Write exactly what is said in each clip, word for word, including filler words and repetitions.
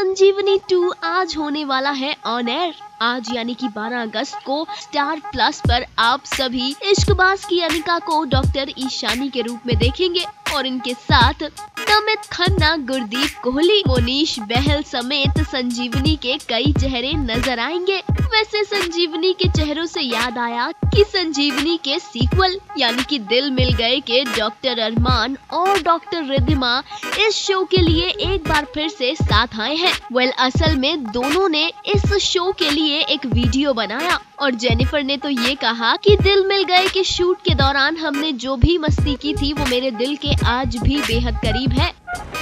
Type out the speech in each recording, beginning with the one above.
संजीवनी to आज होने वाला है ऑन एयर। आज यानी कि बारह अगस्त को स्टार प्लस पर आप सभी इश्कबाज की अनिका को डॉक्टर ईशानी के रूप में देखेंगे और इनके साथ नमित खन्ना, गुरदीप कोहली, मोनीश बहल समेत संजीवनी के कई चेहरे नजर आएंगे। वैसे संजीवनी के चेहरों से याद आया कि संजीवनी के सीक्वल यानी कि दिल मिल गए के डॉक्टर अरमान और डॉक्टर रिद्धिमा इस शो के लिए एक बार फिर से साथ आए हैं। वेल असल में दोनों ने इस शो के लिए एक वीडियो बनाया और जेनिफर ने तो ये कहा कि दिल मिल गए के शूट के दौरान हमने जो भी मस्ती की थी वो मेरे दिल के आज भी बेहद करीब है।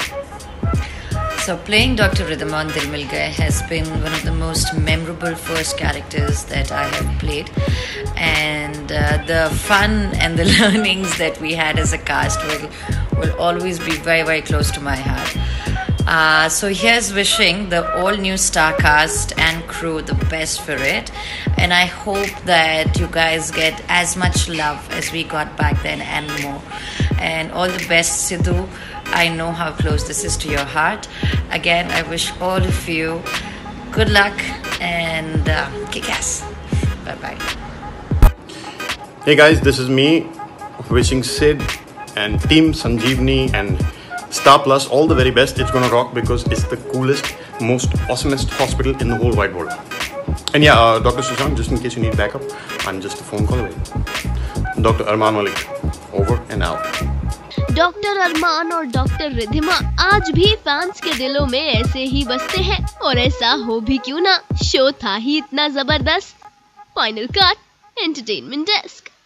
So playing Doctor Riddhima on Dil Mil Gaye has been one of the most memorable first characters that I have played, and uh, the fun and the learnings that we had as a cast will will always be very very close to my heart. Uh, so here's wishing the all new star cast and crew the best for it, and I hope that you guys get as much love as we got back then and more. And all the best, Sidhu. I know how close this is to your heart. Again, I wish all of you good luck and uh, kick ass. Bye bye. Hey guys, this is me wishing Sid and Team Sanjeevani and Star Plus all the very best. It's gonna rock because it's the coolest, most awesomest hospital in the whole wide world. And yeah, uh, Doctor Sushant, just in case you need backup, I'm just a phone call away. Doctor Arman Malik, over and out. Doctor अरमान और doctor Riddhima आज भी fans के दिलों में ऐसे ही बसते हैं और ऐसा हो भी क्यों ना, शो था ही इतना जबरदस्त। Final cut entertainment desk.